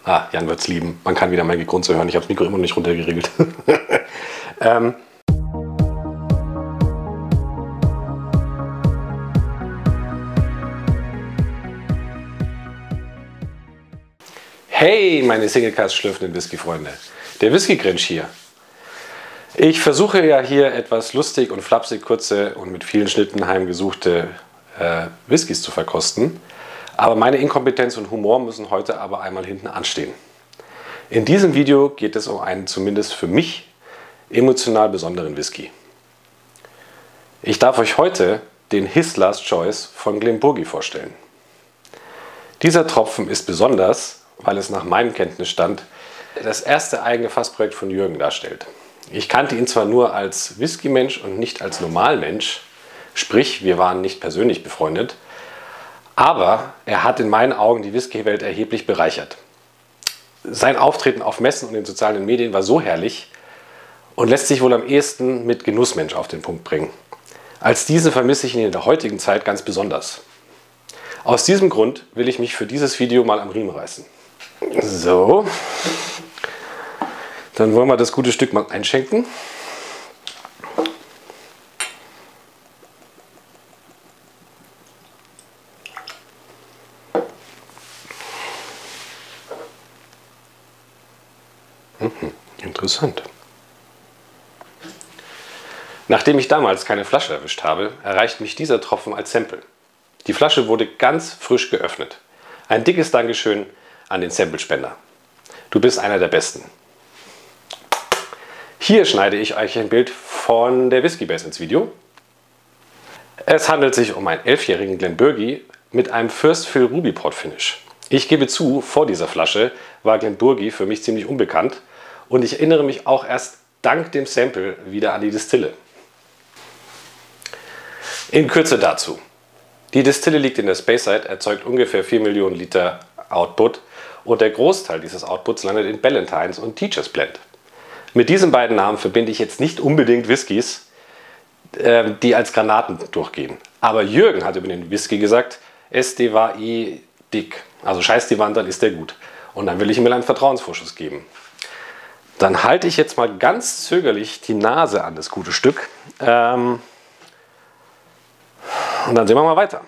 Ah, Jan wird's lieben. Man kann wieder mein Gegrunze hören. Ich habe das Mikro immer noch nicht runtergeregelt. Hey, meine Singlecast schlürfenden Whisky-Freunde. Der Whisky-Grinch hier. Ich versuche ja hier etwas lustig und flapsig kurze und mit vielen Schnitten heimgesuchte Whiskys zu verkosten. Aber meine Inkompetenz und Humor müssen heute aber einmal hinten anstehen. In diesem Video geht es um einen zumindest für mich emotional besonderen Whisky. Ich darf euch heute den His Last Choice von Glenmorangie vorstellen. Dieser Tropfen ist besonders, weil es nach meinem Kenntnisstand das erste eigene Fassprojekt von Jürgen darstellt. Ich kannte ihn zwar nur als Whisky-Mensch und nicht als Normalmensch, sprich, wir waren nicht persönlich befreundet, aber er hat in meinen Augen die Whisky-Welt erheblich bereichert. Sein Auftreten auf Messen und in sozialen Medien war so herrlich und lässt sich wohl am ehesten mit Genussmensch auf den Punkt bringen. Als diesen vermisse ich ihn in der heutigen Zeit ganz besonders. Aus diesem Grund will ich mich für dieses Video mal am Riemen reißen. So, dann wollen wir das gute Stück mal einschenken. Interessant. Nachdem ich damals keine Flasche erwischt habe, erreicht mich dieser Tropfen als Sample. Die Flasche wurde ganz frisch geöffnet. Ein dickes Dankeschön an den Samplespender. Du bist einer der Besten. Hier schneide ich euch ein Bild von der Whisky Base ins Video. Es handelt sich um einen 11-jährigen Glenmorangie mit einem First Fill Ruby Port Finish. Ich gebe zu, vor dieser Flasche war Glenmorangie für mich ziemlich unbekannt und ich erinnere mich auch erst dank dem Sample wieder an die Destille. In Kürze dazu. Die Destille liegt in der Speyside, erzeugt ungefähr 4 Millionen Liter Output und der Großteil dieses Outputs landet in Ballantine's und Teacher's Blend. Mit diesen beiden Namen verbinde ich jetzt nicht unbedingt Whiskys, die als Granaten durchgehen. Aber Jürgen hat über den Whisky gesagt, este war dick. Also scheiß die Wand, dann ist der gut. Und dann will ich ihm einen Vertrauensvorschuss geben. Dann halte ich jetzt mal ganz zögerlich die Nase an das gute Stück. Und dann sehen wir mal weiter.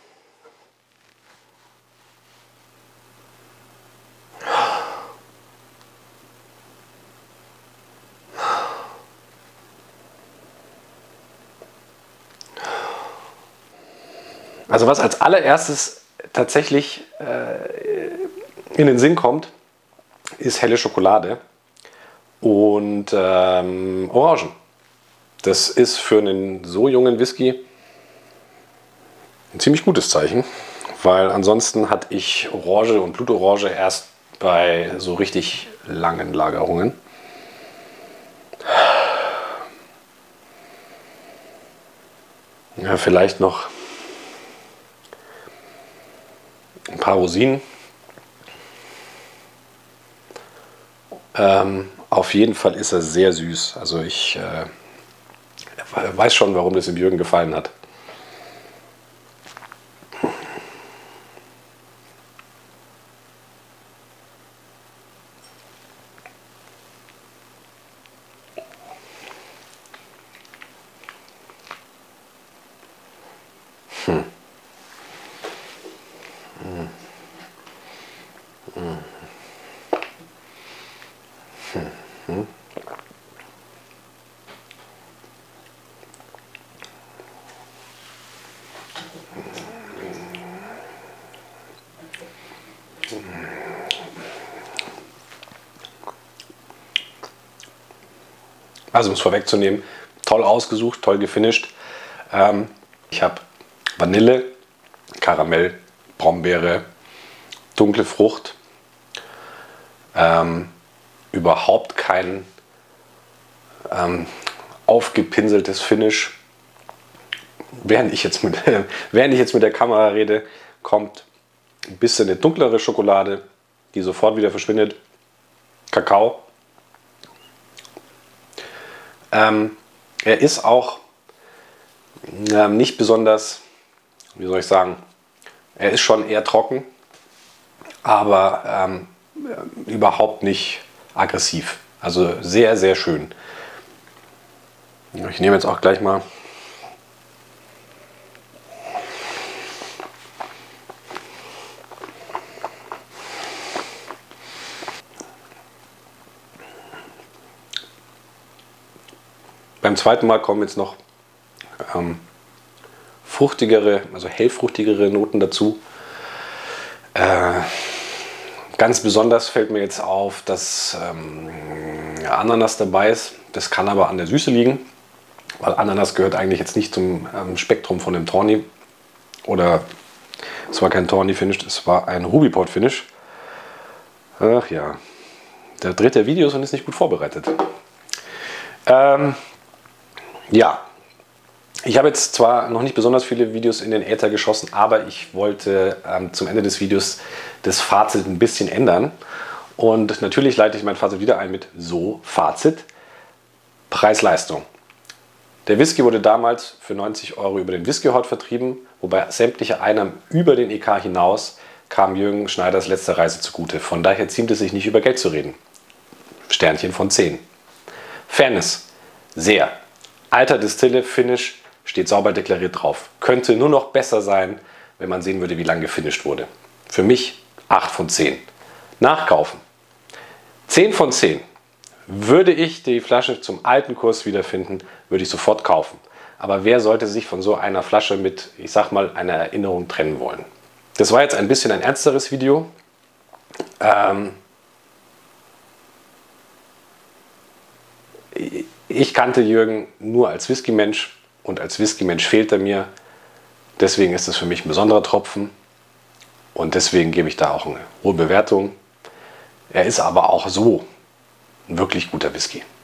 Also was als allererstes tatsächlich in den Sinn kommt, ist helle Schokolade und Orangen. Das ist für einen so jungen Whisky ein ziemlich gutes Zeichen, weil ansonsten hatte ich Orange und Blutorange erst bei so richtig langen Lagerungen. Ja, vielleicht noch ein paar Rosinen. Auf jeden Fall ist er sehr süß. Also ich weiß schon, warum das dem Jürgen gefallen hat. Also um es vorwegzunehmen, toll ausgesucht, toll gefinisht. Ich habe Vanille, Karamell, Brombeere, dunkle Frucht. Überhaupt kein aufgepinseltes Finish. Während ich jetzt mit der Kamera rede, kommt ein bisschen eine dunklere Schokolade, die sofort wieder verschwindet. Kakao. Er ist auch nicht besonders, wie soll ich sagen, er ist schon eher trocken, aber überhaupt nicht aggressiv. Also sehr, sehr schön. Ich nehme jetzt auch gleich mal beim zweiten Mal kommen jetzt noch fruchtigere, also hellfruchtigere Noten dazu. Ganz besonders fällt mir jetzt auf, dass Ananas dabei ist. Das kann aber an der Süße liegen, weil Ananas gehört eigentlich jetzt nicht zum Spektrum von dem Tawny. Oder es war kein Tawny Finish, es war ein Ruby Port Finish. Ach ja, der dreht ja Videos und ist nicht gut vorbereitet. Ja, ich habe jetzt zwar noch nicht besonders viele Videos in den Äther geschossen, aber ich wollte zum Ende des Videos das Fazit ein bisschen ändern. Und natürlich leite ich mein Fazit wieder ein mit so Fazit, Preis-Leistung. Der Whisky wurde damals für 90 € über den Whiskyhort vertrieben, wobei sämtliche Einnahmen über den EK hinaus kam Jürgen Schneiders letzte Reise zugute. Von daher ziemt es sich nicht über Geld zu reden. Sternchen von 10. Fairness, sehr. Alter Distille, Finish, steht sauber deklariert drauf. Könnte nur noch besser sein, wenn man sehen würde, wie lange gefinisht wurde. Für mich 8 von 10. Nachkaufen. 10 von 10. Würde ich die Flasche zum alten Kurs wiederfinden, würde ich sofort kaufen. Aber wer sollte sich von so einer Flasche mit, ich sag mal, einer Erinnerung trennen wollen? Das war jetzt ein bisschen ein ernsteres Video. Ich kannte Jürgen nur als Whisky-Mensch und als Whisky-Mensch fehlt er mir. Deswegen ist es für mich ein besonderer Tropfen und deswegen gebe ich da auch eine hohe Bewertung. Er ist aber auch so ein wirklich guter Whisky.